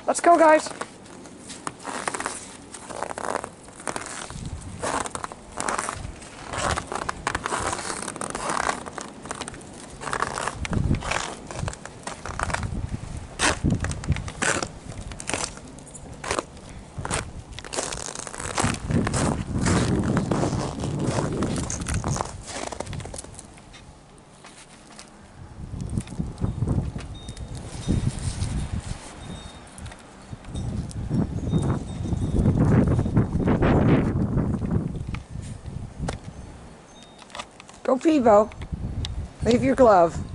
Let's go, guys. Go, Peebo. Leave your glove.